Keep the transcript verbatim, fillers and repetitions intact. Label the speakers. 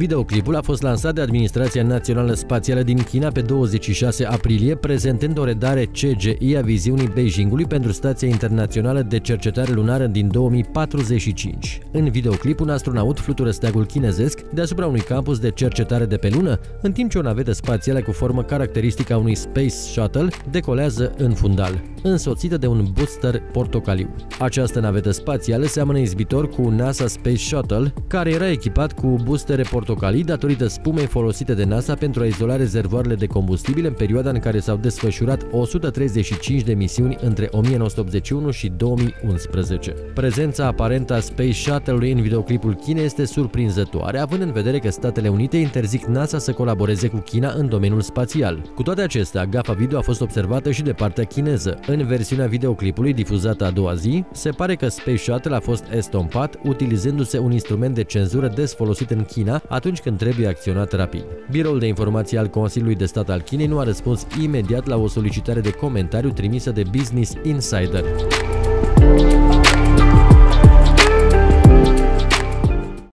Speaker 1: Videoclipul a fost lansat de Administrația Națională Spațială din China pe douăzeci și șase aprilie, prezentând o redare C G I a viziunii Beijingului pentru Stația Internațională de Cercetare Lunară din două mii patruzeci și cinci. În videoclip, un astronaut flutură steagul chinezesc deasupra unui campus de cercetare de pe lună, în timp ce o navetă spațială cu formă caracteristică a unui Space Shuttle decolează în fundal, însoțită de un booster portocaliu. Această navetă spațială seamănă izbitor cu NASA Space Shuttle, care era echipat cu boostere portocalii datorită spumei folosite de NASA pentru a izola rezervoarele de combustibil în perioada în care s-au desfășurat o sută treizeci și cinci de misiuni între o mie nouă sute optzeci și unu și două mii unsprezece. Prezența aparentă a Space Shuttle-ului în videoclipul Chinei este surprinzătoare, având în vedere că Statele Unite interzic NASA să colaboreze cu China în domeniul spațial. Cu toate acestea, gafa video a fost observată și de partea chineză. În versiunea videoclipului difuzată a doua zi, se pare că Space Shuttle a fost estompat utilizându-se un instrument de cenzură des folosit în China atunci când trebuie acționat rapid. Biroul de informații al Consiliului de Stat al Chinei nu a răspuns imediat la o solicitare de comentariu trimisă de Business Insider.